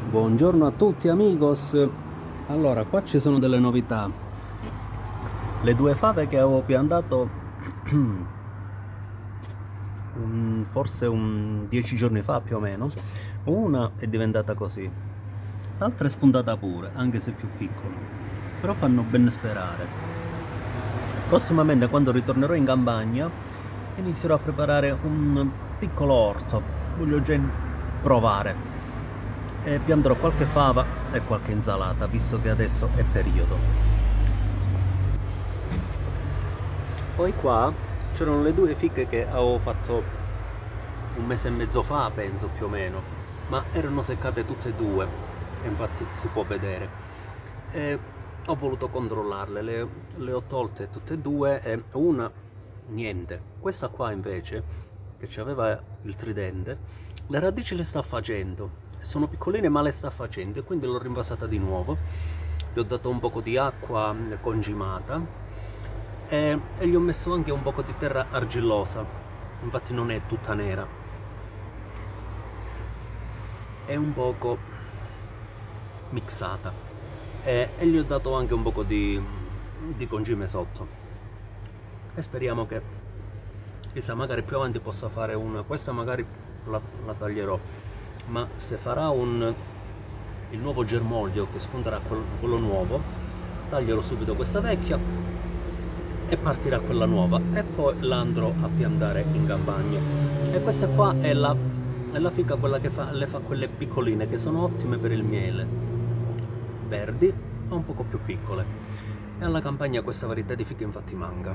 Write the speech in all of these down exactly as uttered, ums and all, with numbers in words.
Buongiorno a tutti amigos. Allora, qua ci sono delle novità. Le due fave che avevo piantato un, forse un dieci giorni fa più o meno, una è diventata così, l'altra è spuntata pure, anche se più piccola, però fanno ben sperare. Prossimamente, quando ritornerò in campagna, inizierò a preparare un piccolo orto. Voglio già provare e pianterò qualche fava e qualche insalata, visto che adesso è periodo. Poi qua c'erano le due fiche che avevo fatto un mese e mezzo fa, penso, più o meno, ma erano seccate tutte e due, e infatti si può vedere. E ho voluto controllarle, le, le ho tolte tutte e due e una niente. Questa qua invece, che aveva il tridente, le radici le sta facendo, sono piccoline ma le sta facendo, e quindi l'ho rinvasata di nuovo. Gli ho dato un poco di acqua concimata e, e gli ho messo anche un poco di terra argillosa, infatti non è tutta nera, è un poco mixata, e, e gli ho dato anche un poco di, di concime sotto, e speriamo che, chissà, magari più avanti possa fare una. Questa magari la, la taglierò, ma se farà un il nuovo germoglio che spunterà quello, quello nuovo, taglierò subito questa vecchia e partirà quella nuova, e poi la andrò a piantare in campagna. E questa qua è la, è la fica, quella che fa, le fa quelle piccoline che sono ottime per il miele, verdi ma un poco più piccole, e alla campagna questa varietà di fiche infatti manca.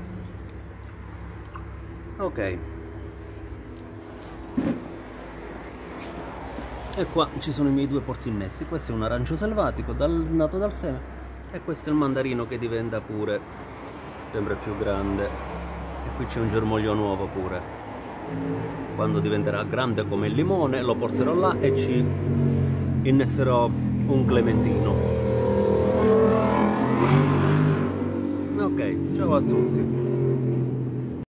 Ok, e qua ci sono i miei due portinnesti. Questo è un arancio selvatico dal, nato dal seme, e questo è il mandarino che diventa pure sempre più grande, e qui c'è un germoglio nuovo pure. Quando diventerà grande come il limone lo porterò là e ci innesterò un clementino. Ok, ciao a tutti.